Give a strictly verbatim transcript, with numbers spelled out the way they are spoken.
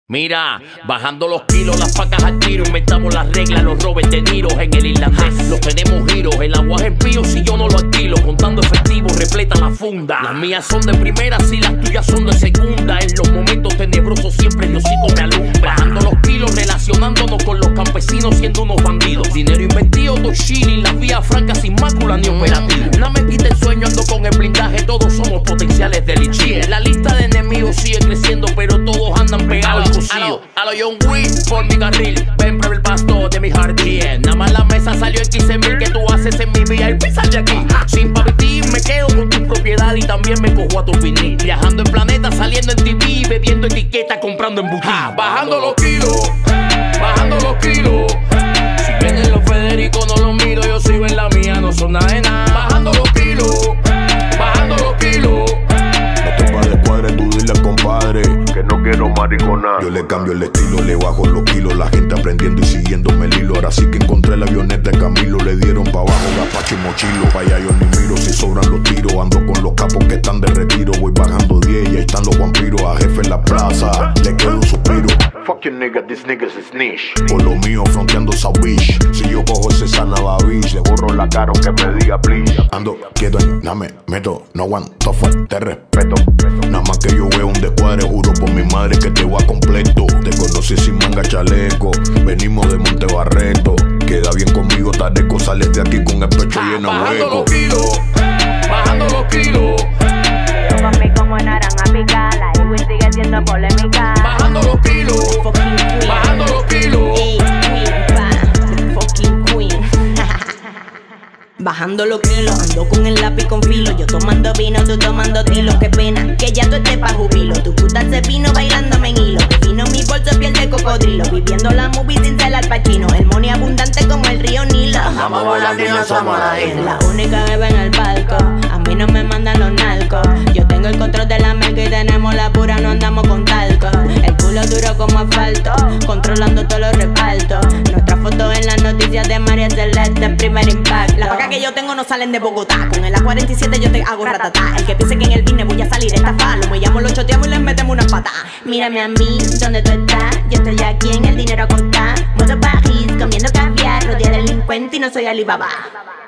Mira, bajando los kilos, las pacas al tiro. Inventamos las reglas, los robes de Niro en el irlandés. Los tenemos giros, el aguaje en pío si yo no lo alquilo. Contando efectivo, repleta la funda. Las mías son de primera, si las tuyas son de segunda. En los momentos tenebrosos siempre Diosito me alumbra. Bajando los kilos, relacionándonos con los campesinos siendo unos bandidos. Dinero invertido, todo chilling, las vías francas sin mácula ni operativo. No me quita el sueño, ando con el blindaje, todos somos potenciales de lichie. La lista de enemigos sigue creciendo, pero todos andan pegados. A lo, a lo John Wick por mi carril, ven por el pasto de mi jardín. Nada más la mesa salió en quince mil que tú haces en mi V I P. Sal de aquí, sin papitín, me quedo con tu propiedad y también me cojo a tu vinil. Viajando en planeta, saliendo en T V, bebiendo etiqueta, comprando en boutique. Bajando los kilos, bajando los kilos. Si vienen los Federico no los miro, yo sigo en la mía, no son nada de nada. Bajando los kilos, bajando los kilos. No te pares cuadre, tú dile al compadre que no quiero mariconar. Yo le cambio el estilo, le bajo los kilos. La gente aprendiendo y siguiéndome el hilo. Ahora sí que encontré la avioneta de Camilo. Le dieron pa' abajo gapacho y mochilo. Pa' allá yo ni miro, si sobran los tiros. Ando con los capos que están de retiro. Voy bajando diez y ahí están los vampiros. A jefe en la plaza, le quedo un suspiro. Fuck you nigga, this nigga's a snitch. Por lo mío fronteando South Beach. Si yo cojo ese Sanaba Beach, le borro la cara aunque me diga please. Ando quieto en nada me meto, no aguanto fuerte, te respeto. Nada más que yo veo un descuadre, juro por mi madre que te va completo. Te conocí sin manga chaleco, venimos de Monte Barreto. Queda bien conmigo, tareco, sales de aquí con el pecho lleno de bajando hueco. los kilos, bajando los kilos. Yo con mi como naranja pica, la Ewin sigue siendo polémica. Bajando los kilos, bajando los kilos. Ey, queen, pa, fucking queen. Bajando los kilos, ando con el lápiz con filo. Yo tomando vino, tú tomando tilo. Qué pena, que ya tú estés pa' jubilo. Tu puta se vino bailándome en hilo. Vino mi bolso, piel de cocodrilo. Viviendo la movie sin ser al pachino. El money abundante como el río Nilo. Andamos volando y no somos la isla. La única que ve en el palco. A mí no me mandan los narcos. Yo tengo el control de la merca y tenemos la pura, no andamos con talco. El culo duro como asfalto, controlando todos los repartos. Nuestra foto en las noticias de María Celeste en primer impacto. Las vacas que yo tengo no salen de Bogotá. Con el A cuarenta y siete yo te hago ratatá. El que piense que en el business voy a salir estafado, lo llamo, lo choteamos y les metemos unas patas. Mírame a mí, ¿dónde tú estás? Yo estoy aquí en el dinero a costar. Moto París, comiendo caviar. Rodeé delincuente y no soy Alibaba.